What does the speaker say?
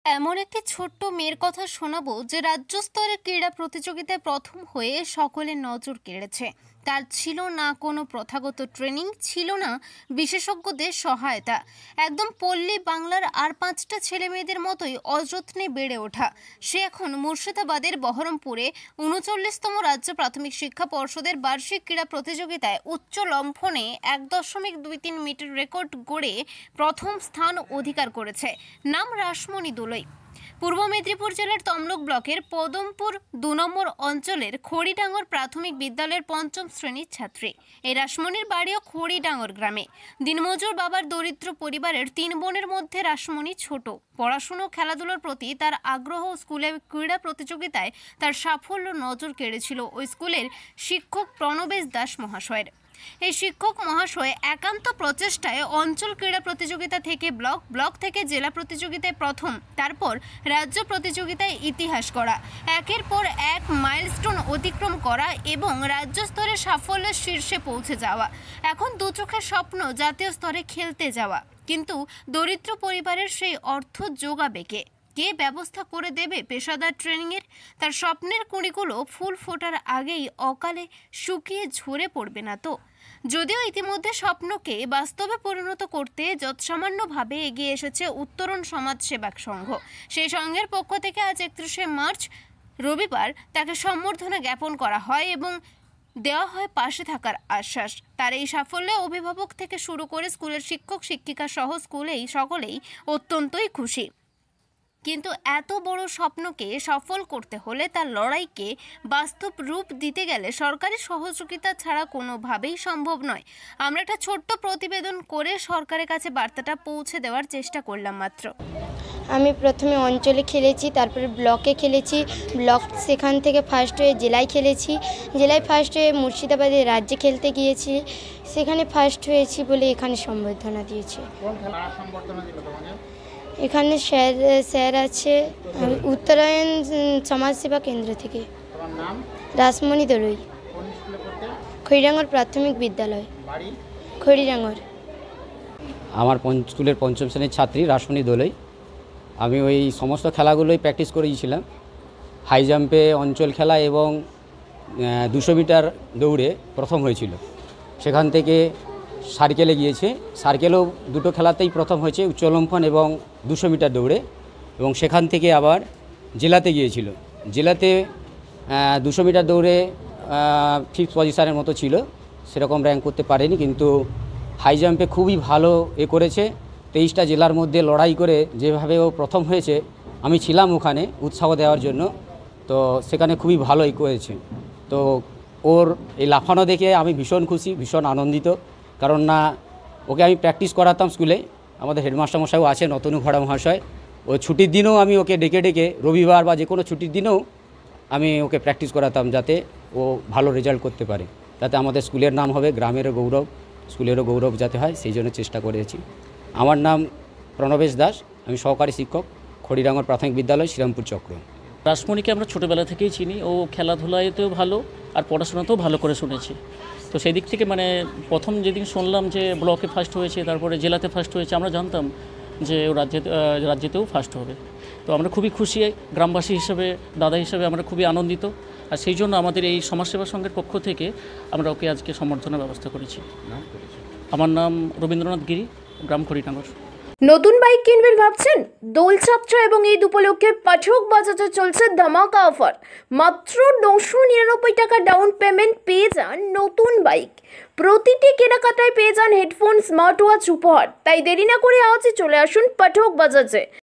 এমন একটি ছোট্ট মেয়ের কথা শোনাবো যে রাজ্য স্তরের ক্রীড়া প্রতিযোগিতায় প্রথম হয়ে সকলের নজর কেড়েছে। তার ছিল না কোনো প্রথাগত ট্রেনিং, ছিল না বিশেষজ্ঞদের সহায়তা। একদম পল্লী বাংলার আর পাঁচটা ছেলে মেয়েদের মতোই অযত্নে বেড়ে ওঠা সে এখন মুর্শিদাবাদের বহরমপুরে ৩৯তম রাজ্য প্রাথমিক শিক্ষা পর্ষদের বার্ষিক ক্রীড়া প্রতিযোগিতায় উচ্চ লম্ফনে ১.২৩ মিটার রেকর্ড গড়ে প্রথম স্থান অধিকার করেছে। নাম রাসমণি দোলই। পূর্ব মেদিনীপুর জেলার তমলুক ব্লকের পদমপুর ২ নম্বর অঞ্চলের খড়িডাঙ্গর প্রাথমিক বিদ্যালয়ের পঞ্চম শ্রেণীর ছাত্রী। এই রাসমণির বাড়িও খড়িডাঙ্গর গ্রামে। দিনমজুর বাবার দরিদ্র পরিবারের ৩ বোনের মধ্যে রাসমণি ছোট। পড়াশুনো খেলাধুলার প্রতি তার আগ্রহ, স্কুলে ক্রীড়া প্রতিযোগিতায় তার সাফল্য নজর কেড়েছিল ওই স্কুলের শিক্ষক প্রণবেশ দাস মহাশয়ের। এই শিক্ষক মহাশয় একান্ত প্রচেষ্টায় অঞ্চল ক্রীড়া প্রতিযোগিতা থেকে ব্লক থেকে জেলা প্রতিযোগিতায় প্রথম, তারপর রাজ্য প্রতিযোগিতায় ইতিহাস করা, একের পর এক মাইলস্টোন অতিক্রম করা এবং রাজ্য স্তরে সাফল্যের শীর্ষে পৌঁছে যাওয়া। এখন দু চোখের স্বপ্ন জাতীয় স্তরে খেলতে যাওয়া, কিন্তু দরিদ্র পরিবারের সেই অর্থ জোগাবে কে? কে ব্যবস্থা করে দেবে পেশাদার ট্রেনিংয়ের? তার স্বপ্নের কুঁড়িগুলো ফুল ফোটার আগেই অকালে শুকিয়ে ঝরে পড়বে না তো? যদিও ইতিমধ্যে স্বপ্নকে বাস্তবে পরিণত করতে যৎসামান্যভাবে এগিয়ে এসেছে উত্তরণ সমাজ সেবক সংঘ। সেই সংঘের পক্ষ থেকে আজ ৩১শে মার্চ রবিবার তাকে সম্বর্ধনা জ্ঞাপন করা হয় এবং দেওয়া হয় পাশে থাকার আশ্বাস। তার এই সাফল্যে অভিভাবক থেকে শুরু করে স্কুলের শিক্ষক শিক্ষিকা সহ সকলেই অত্যন্তই খুশি। কিন্তু এত বড় স্বপ্নকে সফল করতে হলে তার লড়াইকে বাস্তব রূপ দিতে গেলে সরকারি সহযোগিতা ছাড়া কোনোভাবেই সম্ভব নয়। আমরা একটা ছোট্ট প্রতিবেদন করে সরকারের কাছে বার্তাটা পৌঁছে দেওয়ার চেষ্টা করলাম মাত্র। আমি প্রথমে অঞ্চলে খেলেছি, তারপরে ব্লকে খেলেছি, ব্লক সেখান থেকে ফার্স্ট হয়ে জেলায় খেলেছি, জেলায় ফার্স্ট হয়ে মুর্শিদাবাদে রাজ্যে খেলতে গিয়েছি, সেখানে ফার্স্ট হয়েছি বলে এখানে সম্বর্ধনা দিয়েছে। এখানে স্যার আছে উত্তরায়ণ সমাজসেবা কেন্দ্র থেকে। রাসমণি দোলই, খড়িডাঙ্গর প্রাথমিক বিদ্যালয়, খড়িডাঙ্গর। আমার স্কুলের পঞ্চম শ্রেণীর ছাত্রী রাসমণি দোলই। আমি ওই সমস্ত খেলাগুলোই প্র্যাকটিস করেছিলাম। হাই জাম্পে অঞ্চল খেলা এবং 200 মিটার দৌড়ে প্রথম হয়েছিল। সেখান থেকে সার্কেলে গিয়েছে, সার্কেলেও দুটো খেলাতেই প্রথম হয়েছে, উচ্চলম্ফন এবং 200 মিটার দৌড়ে, এবং সেখান থেকে আবার জেলাতে গিয়েছিল। জেলাতে 200 মিটার দৌড়ে 5th পজিশনের মতো ছিল, সেরকম র্যাঙ্ক করতে পারেনি, কিন্তু হাই জাম্পে খুবই ভালো করেছে। 23টা জেলার মধ্যে লড়াই করে যেভাবে ও প্রথম হয়েছে, আমি ছিলাম ওখানে উৎসাহ দেওয়ার জন্য, তো সেখানে খুবই ভালো করেছে। তো ওর এই লাফানো দেখে আমি ভীষণ খুশি, ভীষণ আনন্দিত। কারণ না, ওকে আমি প্র্যাকটিস করাতাম স্কুলে, আমাদের হেডমাস্টার মশাইও আছে নতনু ঘোড়া মহাশয়। ও ছুটির দিনেও আমি ওকে ডেকে রবিবার বা যে কোনো ছুটির দিনেও আমি ওকে প্র্যাকটিস করাতাম, যাতে ও ভালো রেজাল্ট করতে পারে, যাতে আমাদের স্কুলের নাম হবে, গ্রামেরও গৌরব, স্কুলেরও গৌরব যাতে হয়, সেই জন্য চেষ্টা করেছি। আমার নাম প্রণবেশ দাস, আমি সহকারী শিক্ষক, খড়িডাঙ্গর প্রাথমিক বিদ্যালয়, শ্রীরামপুর চক্র। রাসমণিকে আমরা ছোটোবেলা থেকেই চিনি। ও খেলাধুলাতেও ভালো আর পড়াশোনাতেও ভালো করে শুনেছি। তো সেই দিক থেকে প্রথম যেদিন শুনলাম যে ব্লকে ফার্স্ট হয়েছে, তারপরে জেলাতে ফার্স্ট হয়েছে, আমরা জানতাম যে ও রাজ্যেতেও ফার্স্ট হবে। তো আমরা খুবই খুশি, গ্রামবাসী হিসেবে, দাদা হিসেবে আমরা খুবই আনন্দিত। আর সেই জন্য আমাদের এই সমাজসেবা সংঘের পক্ষ থেকে আমরা ওকে আজকে সম্বর্ধনার ব্যবস্থা করেছি। আমার নাম রবীন্দ্রনাথ গিরি, গ্রাম খড়িডাঙ্গর। নতুন বাইক কিনবেন ভাবছেন? দোলযাত্রা এবং ঈদ উপলক্ষে পাঠক বাজারে চলছে ধামাকা অফার। মাত্র 999 টাকা ডাউন পেমেন্ট পেয়ে যান নতুন বাইক। প্রতিটি কেনাকাটায় পেয়ে যান হেডফোন, স্মার্ট ওয়াচ উপহার। তাই দেরি না করে আজই চলে আসুন পাঠক বাজারে।